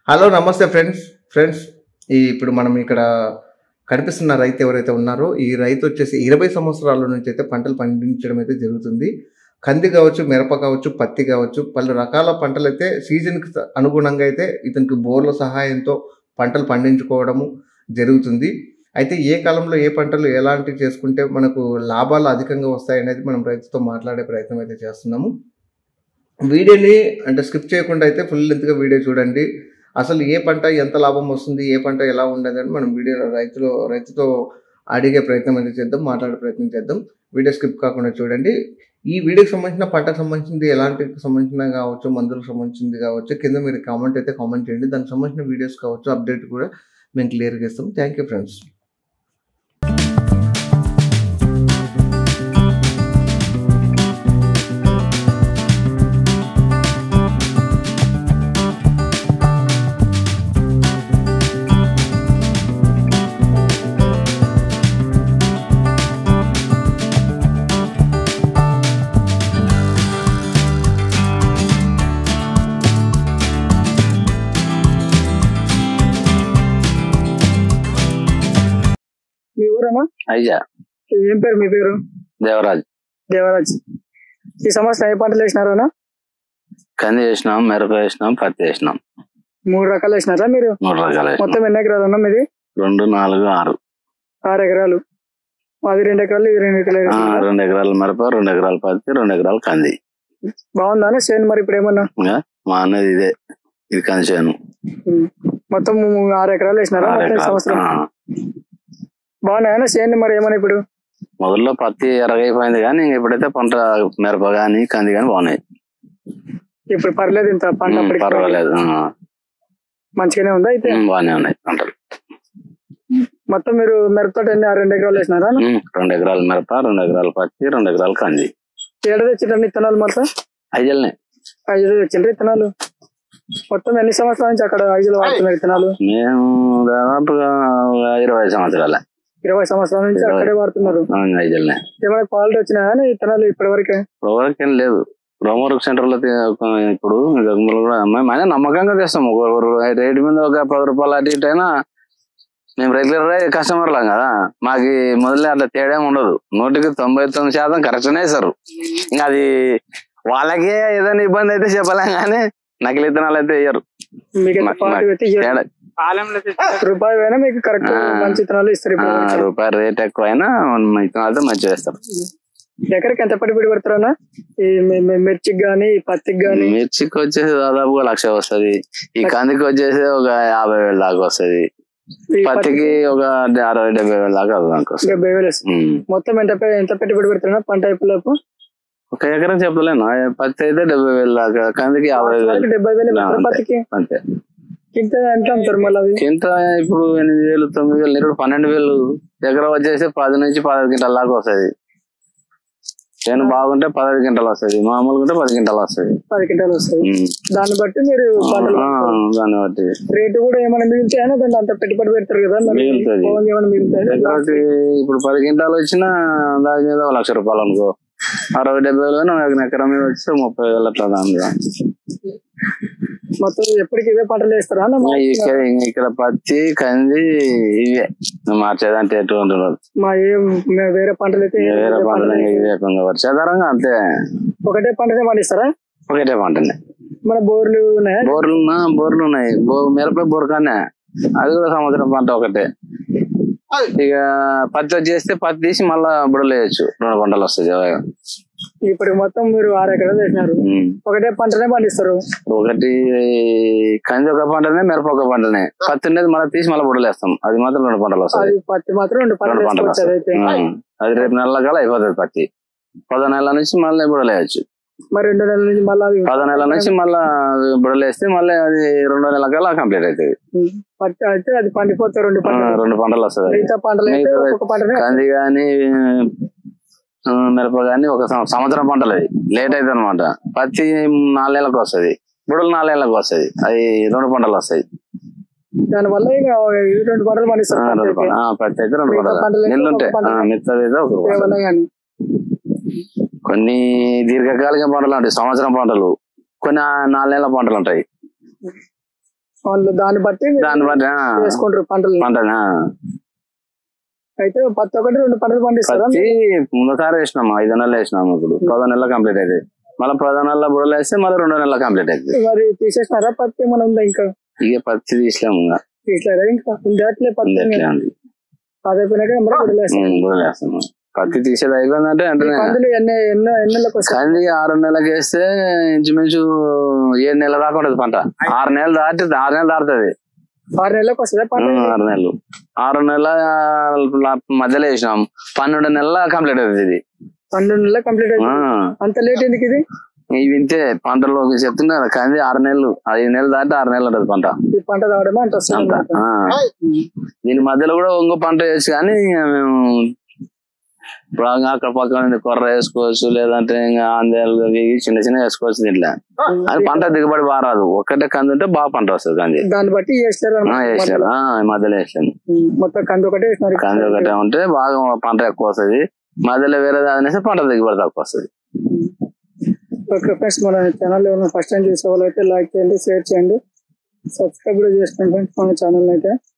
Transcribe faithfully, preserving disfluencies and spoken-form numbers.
Hello నమస్తే friends friends ఈ ఇప్పుడు మనం ఇక్కడ కనిపిస్తున్న రైతు ఎవరైతే ఉన్నారో ఈ రైతు వచ్చేసి ఇరవై సంవత్సరాల నుంచి అయితే పంటలు పండించడం అయితే జరుగుతుంది. కంది కావచ్చు, మిరప కావచ్చు, పత్తి కావచ్చు, పలు రకాల పంటలు అయితే సీజన్కి అనుగుణంగా అయితే ఇతనికి బోర్ల సహాయంతో పంటలు పండించుకోవడము జరుగుతుంది. అయితే ఏ కాలంలో ఏ పంటలు ఎలాంటివి చేసుకుంటే మనకు లాభాలు అధికంగా వస్తాయి అనేది మనం రైతుతో మాట్లాడే ప్రయత్నం అయితే చేస్తున్నాము. వీడియోని అంటే స్కిప్ చేయకుండా అయితే ఫుల్ లెంత్గా వీడియో చూడండి. అసలు ఏ పంట ఎంత లాభం వస్తుంది, ఏ పంట ఎలా ఉండదు అని మనం వీడియోలో రైతులో రైతుతో అడిగే ప్రయత్నం అయితే చేద్దాం, మాట్లాడే ప్రయత్నం చేద్దాం. వీడియో స్కిప్ కాకుండా చూడండి. ఈ వీడియోకి సంబంధించిన పంటకు సంబంధించింది ఎలాంటి సంబంధించిన కావచ్చు, మందులకు సంబంధించింది కావచ్చు, కింద మీరు కామెంట్ అయితే కామెంట్ చేయండి. దానికి సంబంధించిన వీడియోస్ కావచ్చు, అప్డేట్ కూడా మేము క్లియర్గా ఇస్తాం. Thank you friends. మీ ఊరేనా? అయ్యా. ఏం పేరు మీ పేరు? దేవరాజ్. దేవరాజ్. ఈ సంవత్సరం ఏ పంటలు వేసినారా? కంది వేసినాం, మిరప వేసినాం, పత్తి వేసినాం. మూడు రకాలు వేసినారా మీరు? మూడు రకాలు. మొత్తం ఎన్ని ఎకరాలు ఉన్నా మీది? రెండు, నాలుగు, ఆరు. ఆరు ఎకరాలు. అది రెండు ఎకరాలు, ఇది రెండు ఎకరాలు. రెండు ఎకరాలు మిరప, రెండు ఎకరాలు పత్తి, రెండు ఎకరాలు కంది. బాగుందా చేను? మరి ఇప్పుడు ఏమన్నా మా అన్నది ఇదే, ఇది కంది చేను. మొత్తం ఆరు ఎకరాలు వేసినారా సంవత్సరం? బాగున్నాయా చేను? మరి ఏమన్నా ఇప్పుడు మొదల్లో పత్తి ఎరగైపోయింది కానీ ఇప్పుడైతే పంట మిరప గాని కంది గాని బాగున్నాయి. ఇప్పుడు పర్లేదు, ఇంత పంట పర్వాలేదు, మంచిగానే ఉందా? అయితే బాగానే ఉన్నాయి పంటలు. మొత్తం మీరు మిరపతోట ఎన్ని రెండు ఎకరాలు వేసినారా? రెండు ఎకరాలు మిరప, రెండు ఎకరాలు పత్తి, రెండు ఎకరాలు కంది. ఏడ తెచ్చిండ్రు ఇత్తనాలు? మొత్తం ఐదులనే ఐదు తెచ్చిండ్రు ఇత్తనాలు. మొత్తం ఎన్ని సంవత్సరాల నుంచి అక్కడ ఐదులు వాడుతున్నారు ఇత్తనాలు? మేము దాదాపుగా ఇరవై సంవత్సరాలే. ఇరవై సంవత్సరాల నుంచి అక్కడే వాడుతున్నారు. ఐదులనే. ఏమైనా క్వాలిటీ వచ్చినాయా ఇత్తనాలు ఇప్పటి వరకే? ఇప్పటివరకేం లేదు. రోమవర్క్ సెంటర్ లో ఇప్పుడు కూడా అమ్మాయి నమ్మకంగా తెస్తాం. రేటు మీద ఒక పది రూపాయలు అటు ఇటు అయినా మేము రెగ్యులర్ గా కస్టమర్ లాం కదా, మాకు మొదలే అట్లా తేడా ఉండదు. నూటికి తొంభై తొమ్మిది శాతం కరెక్ట్నే వేస్తారు. ఇంకా అది వాళ్ళకే ఏదైనా ఇబ్బంది అయితే చెప్పలేం కానీ నకిలీ విత్తనాలు అయితే వేయరు. రూపాయి అయినా మీకు కరెక్ట్ మంచి విత్తనాలు ఇస్తారు. రూపాయి రేట్ ఎక్కువ అయినా విత్తనాలతో మంచిగా వేస్తారు. ఎకరికి ఎంత పెట్టుబడి పెడతారన్నా? ఈ మిర్చికి గానీ పత్తికి గానీ? మిర్చికి వచ్చేసి దాదాపుగా లక్ష వస్తుంది. ఈ కందికి వచ్చేసి ఒక యాభై వేల దాకా వస్తుంది. పత్తికి ఒక అరవై డెబ్బై వేల దాకా వస్తుంది. డెబ్బై వేలు మొత్తం ఎంత ఎంత పెట్టుబడి పెడతారా పంట అయిపోలేపు? ఒక ఎకరం చెప్పలేను. పత్తి అయితే డెబ్బై వేలు దాకా, కందికి యాభై వేలు. డెబ్బై వేలు పత్తికి అంతే. కింద ఎంత అమ్ముతారు మళ్ళీ? కింద ఇప్పుడు ఎనిమిది వేలు తొమ్మిది వేలు ఇప్పుడు పన్నెండు వేలు. ఎకరం వచ్చేసి పది నుంచి పదహైదు క్వింటాల దాకా వస్తుంది. చేను బాగుంటే పదహైదు క్వింటాలు వస్తుంది, మామూలుగా ఉంటే పది క్వింటాలు వస్తుంది. పది క్వింటాలు వస్తుంది. దాన్ని బట్టి మీరు దాన్ని బట్టి రేటు కూడా ఏమైనా మిగులుతాయా? దాన్ని అంత పెట్టుబడి పెడతారు కదా, మిగులుతుంది. ఇప్పుడు పది క్వింటాలు వచ్చినా దాని మీద లక్ష రూపాయలు అనుకో, అరవై డెబ్బై వేలు ఎకరం మీద వచ్చి ముప్పై వేలు అట్లా. దాని మొత్తం ఎప్పటికి ఇవే పంటలు వేస్తారా? ఇక్కడ పత్తి కంది ఇవే మార్చేదంటే ఎటువంటి మా వేరే పంటలు అయితే వేరే పంటలు ఇవే వర్షాధారంగా అంతే. ఒకటే పంటనే పండిస్తారా? ఒకటే పంటనే. మన బోర్లు ఉన్నాయా? బోర్లు ఉన్నా బోర్లు ఉన్నాయి. మిరప బోర్ కానీ అది కూడా సంవత్సరం పంట ఒకటే. ఇక పత్తి వచ్చేస్తే పత్తి తీసి మళ్ళా బుడలు వేయచ్చు, రెండు పంటలు వస్తాయి. ఇప్పుడు మొత్తం మీరు ఆరు ఎకరాలు వేసినారు, ఒకటే పంటనే పండిస్తారు. ఒకటి కంది ఒక పంటనే, మిరప ఒక పంటనే. పత్తి ఉండేది మళ్ళీ తీసి మళ్ళీ బుడలు వేస్తాం, అది మాత్రం రెండు పంటలు వస్తాయి. పత్తి మాత్రం రెండు పంటలు వస్తాయి. అది రేపు నెలల కల్లా అయిపోతుంది పత్తి. పదో నెలల నుంచి మళ్ళీ బుడలు వేయచ్చు. మరి రెండు నెలల నుంచి మళ్ళీ పదో నెలల నుంచి మళ్ళా బుడలు వేస్తే మళ్ళీ అది రెండో నెలల కల్లా కంప్లీట్ అవుతుంది. పత్తి అయితే అది పండిపోతాయి, రెండు రెండు పంటలు వస్తుంది. కంది గాని మిరప గాని ఒక సంవత్సరం పంటలు, అది లేట్ అవుతుంది అనమాట. పత్తి నాలుగు నెలలకు వస్తుంది, బుడలు నాలుగు నెలలకు వస్తుంది, అది రెండు పంటలు వస్తాయి. దాని వల్ల రెండు పంటలు పండిస్తారు. పత్తి అయితే రెండు పంటలు, నీళ్ళు ఉంటాయి. మిగతాది అయితే ఒక కొన్ని దీర్ఘకాలిక పంటలు ఉంటాయి, సంవత్సరం పంటలు, కొన్ని నాలుగు నెలల పంటలు ఉంటాయి. వాళ్ళు దాన్ని బట్టి దాన్ని బట్టి వేసుకుంటారు పంటలు పంటలు. అయితే పత్తి ఒకటి రెండు పంటలు పండిస్తారా? పత్తి ముందుసారి వేసినాము, ఐదు నెలలు వేసినాము. ఇప్పుడు పదో నెలల కంప్లీట్ అయితే మళ్ళీ పదో నెలల బుడలు వేస్తే మళ్ళీ రెండో నెలల కంప్లీట్ అవుతుంది. మరి తీసేసినారా పత్తి ఏమైనా ఉందా ఇంకా? ఇక పత్తి తీసినాము, ఇంకా తీసలేరా ఇంకా ఉండే పత్తి అదైపోయినాక బుడలేస్తాము. పత్తి తీసేది అయిపోయిందంటే అంటే కంది ఆరు నెలలకు వేస్తే ఇంచుమించు ఏడు నెలల దాకా ఉంటుంది పంట. ఆరు నెలలు దాటి ఆరు నెలలు దాటుతుంది. ఆరు నెలలకు వస్తుంది ఆరు నెలలు ఆరు నెలల మధ్యలో వేసినాం, పన్నెండు నెలల కంప్లీట్ అవుతుంది. ఇది పన్నెండు నెలల కంప్లీట్ అవుతుంది. అంత లేట్ ఎందుకు ఇది? ఇవి ఇంతే పంటలో చెప్తున్నా కదా, కంది ఆరు నెలలు ఐదు నెలలు దాటి ఆరు నెలలు ఉంటుంది పంట. ఈ పంట రావడమే అంత దీని మధ్యలో కూడా ఇంకో పంట వేసి, కానీ మేము ఇప్పుడు అక్కడ పక్కన కొర్ర వేసుకోవచ్చు, లేదంటే ఇంకా ఆందేలు చిన్న చిన్న వేసుకోవచ్చు. దీంట్లో అది పంట దిగుబడి బాగా రాదు. ఒక్కటే కంది ఉంటే బాగా పంట వస్తుంది. కంది దాన్ని బట్టి వేస్తారు వేసారు మధ్యలో వేసాను. మొత్తం కంది ఒకటే వేసినారు. కంది ఒకటే ఉంటే బాగా పంట ఎక్కువ వస్తుంది. మధ్యలో వేరే దాని పంట దిగుబడి తక్కువ వస్తుంది. ఓకే ఫ్రెండ్స్, మన ఛానల్ ఏమైనా ఫస్ట్ టైం చూసే వాళ్ళు అయితే లైక్ చేయండి, షేర్ చేయండి, సబ్స్క్రైబ్ కూడా చేసుకోండి ఫ్రెండ్స్ మన ఛానల్ అయితే.